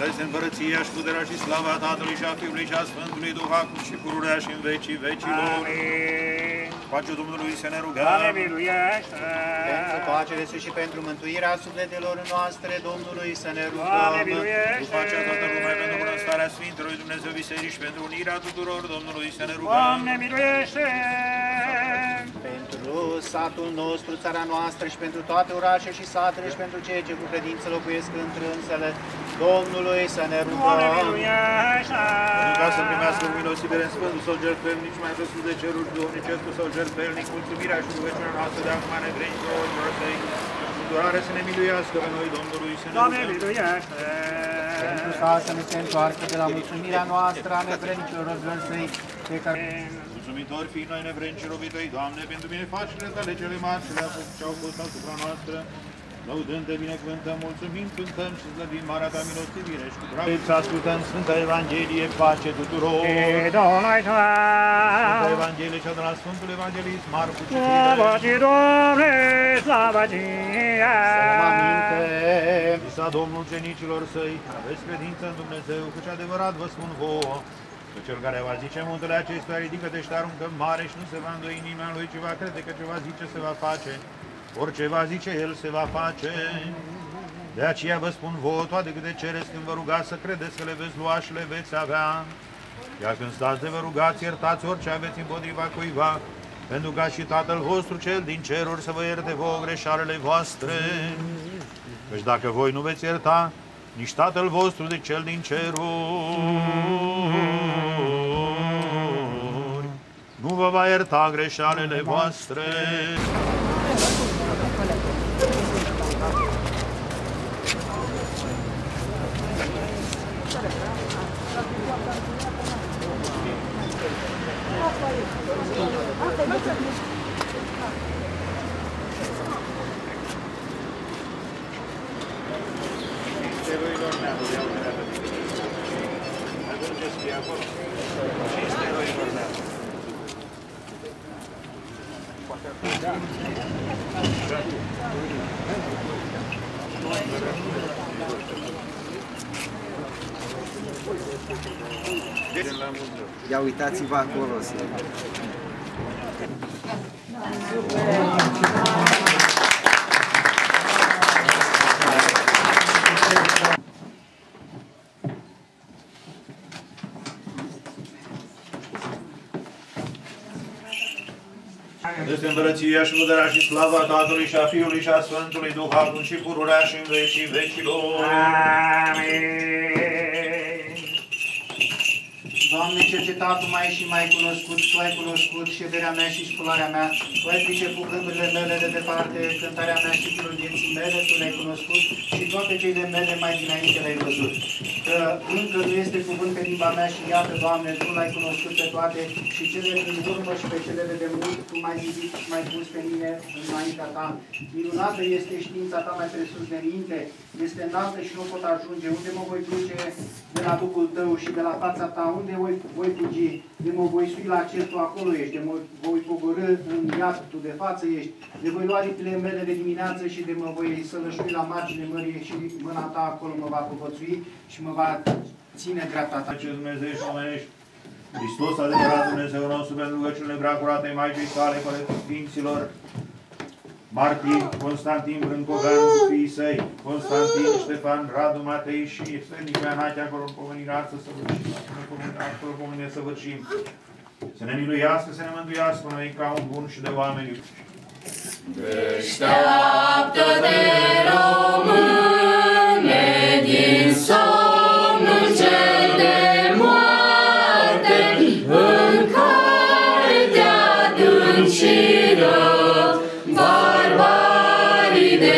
Este împărăția și puterea și slava Tatălui și a Fiului și a Sfântului Duh, acum și pururea și în vecii vecilor. Amin. Pacea Domnului să ne rugăm. Doamne, miluiește! Pentru pacele și pentru mântuirea sufletelor noastre, Domnului să ne rugăm. Doamne, miluiește! Cu pacea toată lumea, pentru bunăstarea Sfintelor Dumnezeu Biserici, pentru unirea tuturor, Domnului să ne rugăm. Doamne, miluiește! Pentru satul nostru, țara noastră și pentru toate orașele și satele și pentru cei ce cu credință locuiesc întrânsele, Domnului să ne rugăm. Doamne, miluiește! Pentru ca să primească cu milosivere în Sfântul sau jertfelnic, mai presus de cerul și duhovnicescul sau jertfelnic, mulțumirea și rugăciunea noastră de acum nevrednicilor săi, durare să ne miluiască pe noi, Domnului să ne Doamne, rugăm. miluiește! Pentru ca să ne se întoarcă de la mulțumirea noastră a nevrednicilor răzbări săi, pe care... Mulțumitori fii noi nevrednici robii tăi, Doamne, pentru binefacerile tale cele mari ce au fost asupra noastră, lăudând-te, binecuvântăm, mulțumim, cântăm și slăbim marea ta milostivire și cu drag. Să ascultăm Sfânta Evanghelie, pace tuturor! Sfânta Evanghelie cea de la Sfântul Evanghelist Marcu, Slavă ție, Doamne, slavă ție! Să aminte! Isa Domnul cenicilor săi, aveți credință în Dumnezeu, căci adevărat vă spun vouă, că cel care va zice muntele acestuia, ridică-te și te aruncă în mare și nu se va îndoi inima lui, ci va crede că ce va zice se va face. Orice va zice el se va face. De aceea vă spun vouă, toate câte cereți când vă rugați, să credeți că le veți lua și le veți avea. Iar când stați de vă rugați, iertați orice aveți împotriva cuiva, pentru ca și Tatăl vostru cel din ceruri să vă ierte vouă greșalele voastre. Căci dacă voi nu veți ierta, nici Tatăl vostru de cel din ceruri nu vă va ierta greșalele voastre. Steroilor neamului, iau de pe tine. Ajunge scrie acolo. Și steroilor neamului. Ia uitați-vă acolo. Este împărăția și puterea și slava Tatălui și a Fiului și a Sfântului Duh, acum și pururea și în vecii vecilor. Amin. Doamne, cercetatul mai și mai cunoscut, Tu ai cunoscut șederea mea și spălarea mea, Tu ai priceput gândurile mele de departe, cântarea mea și firul vieții mele, Tu le-ai cunoscut și toate cele mele mai dinainte le-ai văzut. Că încă nu este cuvânt pe limba mea și iată, Doamne, Tu l-ai cunoscut pe toate și cele din urmă și pe cele de demult, Tu m-ai zidit și m-ai pus pe mine înaintea Ta. Minunată este știința Ta mai presus de minte, este înaltă și nu pot ajunge. Unde mă voi duce de la Duhul Tău și de la fața Ta? Unde voi fugi? De mă voi sui la cer, Tu acolo ești. De mă voi pogorâ în iad, Tu de față ești. De voi lua lipile mele de dimineață și de mă voi sălășui la margine mării și mâna Ta acolo mă va povățui și mă va ține dreapta Ta. Ce Dumnezeu și omenești, Hristos, adevărat Dumnezeu nostru, pentru rugăciunile preacuratei Maicii sale, Sfinților, martiri, Constantin Brâncoveanu cu fiii săi, Constantin, Ștefan, Radu, Matei și Sfântul Ioanache, acolo în pomenirea să săvârșim, acolo în pomenirea să săvârșim. Să ne miluiască, să ne mântuiască noi ca un bun și de oameni iubiți. Deșteaptă-te, române, din somnul cel de moarte, în care te adânciră barbarii de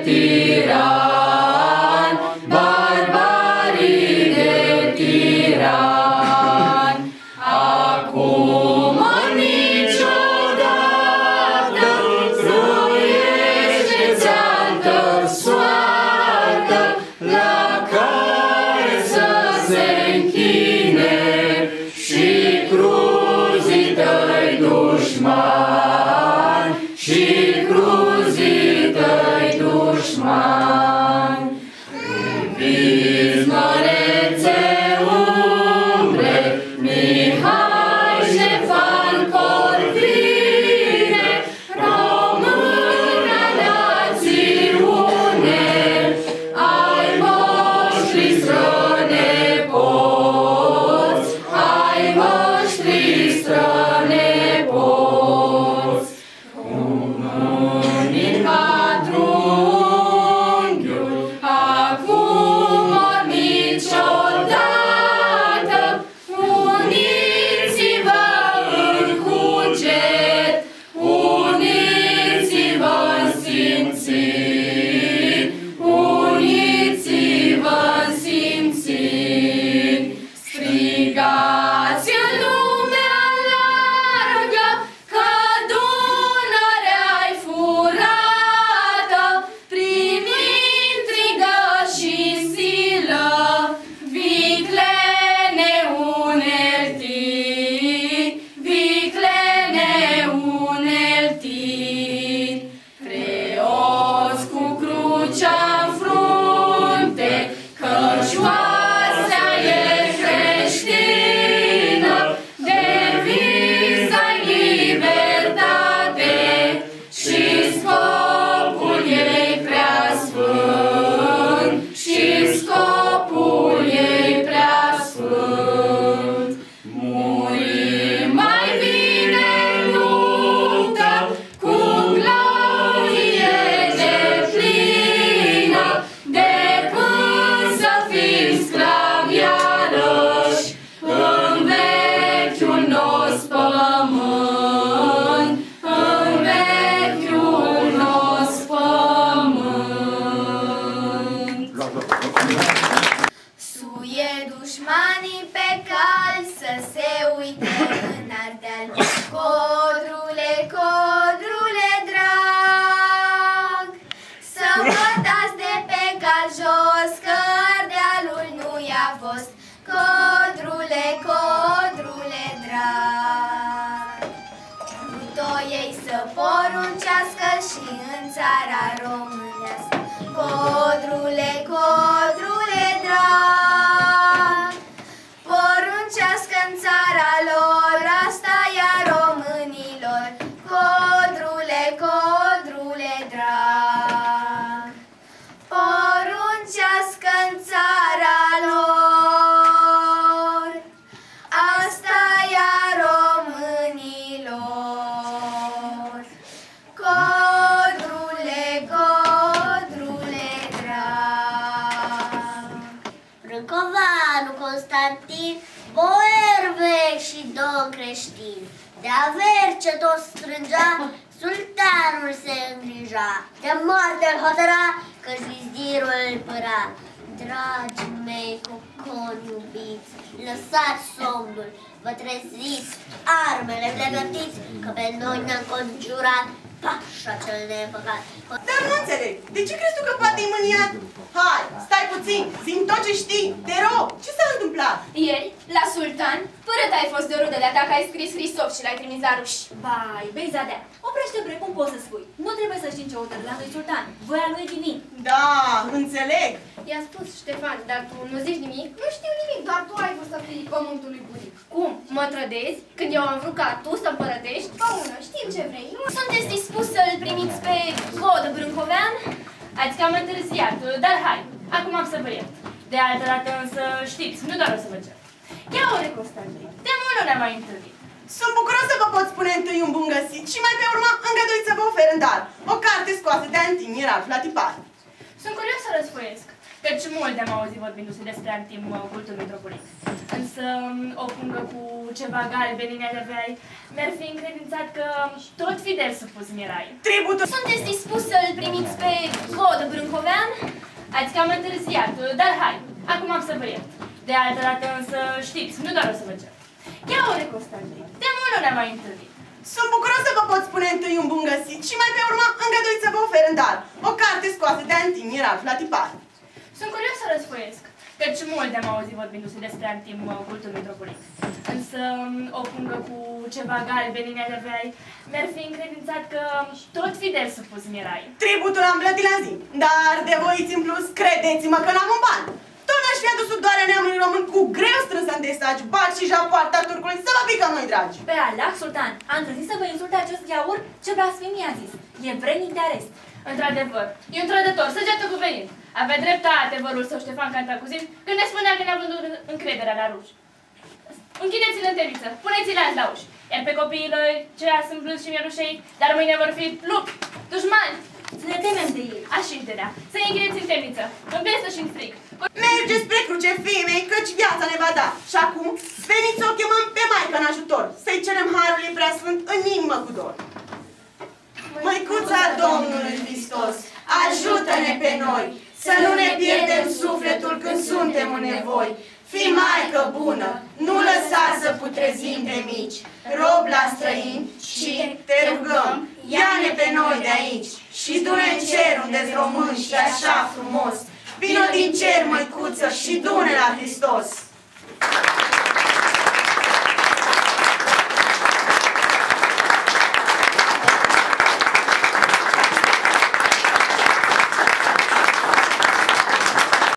tirani, barbarii de tirani. Acum niciodată nu ești altă soartă la care să se închine și cruzii tăi dușmani, și cruzii tăi dușmani. Înviți-mă dușmanii pe cal să se uite în Ardeal. Codrule, codrule drag, să vă dați de pe cal jos, că Ardealul nu i-a fost. Codrule, codrule drag, ei să poruncească și în țara românească. Codrule, codrule drag, poruncească în țara lor, asta e a românilor. Codrule, codrule drag, poruncească în țara lor, asta e a românilor. Codrule, codrule drag. Brâncovanu Constantin, boier vechi și domn creștin, de averi ce tot strângea, sultanul se îngrija, de moarte îl hotăra, că vizirul îl păra. Dragii mei coconi iubiți, lăsați somnul, vă treziți, armele pregătiți, că pe noi ne-am conjurat pașa cel neîmpăcat. Dar nu înțeleg, de ce crezi tu că poate e mâniat? Hai, stai puțin, zi-mi tot ce știi, te rog, ce s-a întâmplat? Ieri, la sultan, părăt ai fost de rudele ta că ai scris scrisop și l-ai trimis la ruși. Bai, Beizadea, oprește bre, cum poți să spui? Nu trebuie să știi ce hotărâre la lui sultan, voia lui divin. Da, înțeleg. I-a spus Ștefan, dar tu nu zici nimic? Nu știu nimic, doar tu ai vrut să fii pământului bunic. Cum? Mă trădezi? Când eu am vrut ca tu să împărătești? Paună, știm ce vrei, nu? Sunteți dispus să-l primiți pe Vodă Brâncovean? Ați cam întârziat, dar hai, acum am să vă iert. De altă dată însă știți, nu doar o să vă cer. Ia ore, Constantin, de mult nu ne-am mai întâlnit. Sunt bucuros să vă pot spune întâi un bun găsit și mai pe urmă îngăduiți să vă ofer în dar o carte scoasă de Antin Ralph la tipar. Sunt curios să răsfoiesc, căci mult am auzit vorbindu-se despre Antim cultul mitropolit. Însă o pungă cu ceva galbeni în aveai, mi-ar fi încredințat că tot fidel supus mi-erai. Tributul! Sunteți dispus să-l primiți pe Vodă Brâncovean? Ați cam întârziat, dar hai, acum am să vă iert. De altă dată însă știți, nu doar o să vă cer. Ia ore, Constantin, de mult nu ne-am mai întâlnit. Sunt bucuros să vă pot spune întâi un bun găsit și mai pe urmă îngăduiți să vă ofer în dar o carte scoasă de Antin Ralph la tipar. Sunt curios să răsfoiesc, căci mult am auzit vorbindu-se despre Antim cultul mitropolit. Însă o pungă cu ceva galbeni în aveai, mi-ar fi încredințat că tot fidel supus mi-erai. Tributul am plătit la zi, dar de voiți în plus, credeți-mă că n-am un ban. Tot n-aș fi adus doarea neamului român cu greu strâns în desagi, baci și japoarta turcului, să vă pică noi, dragi. Pe Allah, sultan, am trezit să vă insulte acest iaur ce blasfemie a zis. E vrednic de arest. Într-adevăr, e un trădător, săgeată cuvenit. Avea dreptate vărul său Ștefan Cantacuzin când ne spunea că ne-a vândut încrederea la ruși. Închideți-l în temniță, puneți-l azi la uși. Iar pe copiii ceia sunt blânzi și mielușei, dar mâine vor fi lupi, dușmani. Să ne temem de ei. Așa ideea. Să-i închideți în temniță, în bestă și în strig. Merge spre cruce, fiii mei, căci viața ne va da. Și acum, veniți să o chemăm pe Maica în ajutor, să-i cerem harul ei preasfânt în inimă cu dor. Măicuța Domnului Hristos, ajută-ne pe noi, să nu ne pierdem sufletul când suntem în nevoi. Fii Maică bună, nu lăsa să putrezim de mici, rob la străini și te rugăm, ia-ne pe noi de aici și du-ne în cer unde-s român și așa frumos. Vino din cer, măicuță, și du-ne la Hristos!